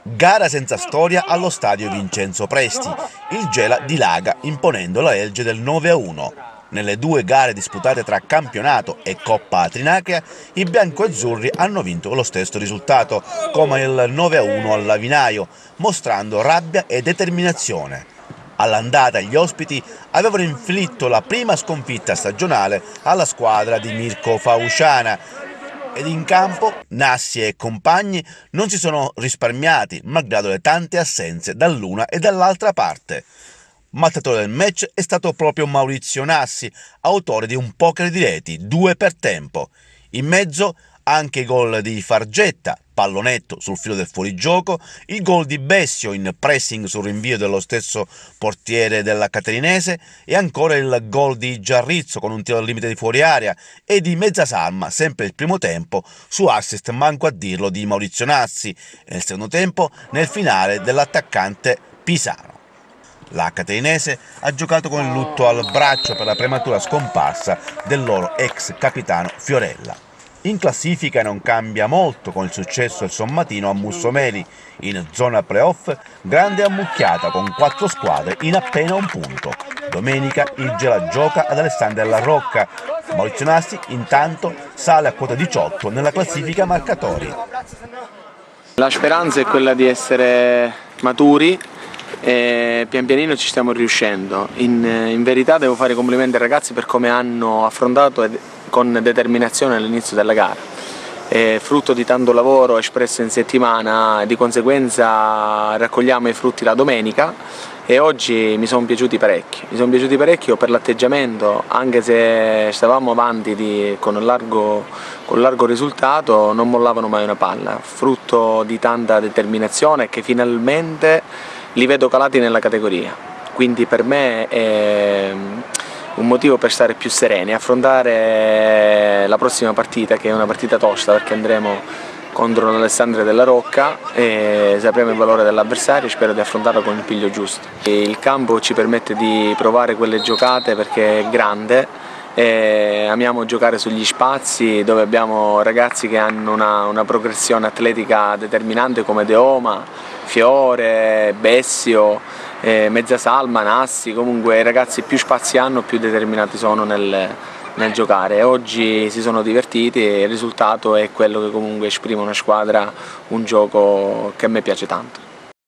Gara senza storia allo stadio Vincenzo Presti. Il Gela dilaga imponendo la legge del 9-1. Nelle due gare disputate tra campionato e Coppa Trinacria, i biancoazzurri hanno vinto lo stesso risultato, come il 9-1 al Lavinaio, mostrando rabbia e determinazione. All'andata gli ospiti avevano inflitto la prima sconfitta stagionale alla squadra di Mirko Fausciana, ed in campo Nassi e compagni non si sono risparmiati, malgrado le tante assenze dall'una e dall'altra parte. Mattatore del match è stato proprio Maurizio Nassi, autore di un poker di reti, 2 per tempo. In mezzo anche i gol di Fargetta, pallonetto sul filo del fuorigioco, il gol di Bessio in pressing sul rinvio dello stesso portiere della Caterinese e ancora il gol di Giarrizzo con un tiro al limite di fuori area e di Mezzasalma, sempre il primo tempo, su assist manco a dirlo di Maurizio Nassi e nel secondo tempo nel finale dell'attaccante Pisano. La Caterinese ha giocato con il lutto al braccio per la prematura scomparsa del loro ex capitano Fiorella. In classifica non cambia molto con il successo del sommatino a Mussomeli. In zona playoff, grande ammucchiata con 4 squadre in appena un punto. Domenica il Gela gioca ad Alessandria La Rocca. Maurizio Nassi intanto sale a quota 18 nella classifica marcatori. La speranza è quella di essere maturi e pian pianino ci stiamo riuscendo. In verità devo fare i complimenti ai ragazzi per come hanno affrontato con determinazione all'inizio della gara. È frutto di tanto lavoro espresso in settimana e di conseguenza raccogliamo i frutti la domenica e oggi mi sono piaciuti parecchio per l'atteggiamento, anche se stavamo avanti con un largo risultato non mollavano mai una palla, frutto di tanta determinazione che finalmente li vedo calati nella categoria, quindi per me è un motivo per stare più sereni, affrontare la prossima partita, che è una partita tosta perché andremo contro l'Alessandria della Rocca e sapremo il valore dell'avversario e spero di affrontarlo con il piglio giusto. Il campo ci permette di provare quelle giocate perché è grande e amiamo giocare sugli spazi dove abbiamo ragazzi che hanno una progressione atletica determinante come De Oma, Fiore, Bessio, Mezzasalma, Nassi, comunque i ragazzi più spazi hanno più determinati sono nel giocare. Oggi si sono divertiti e il risultato è quello che comunque esprime una squadra, un gioco che a me piace tanto.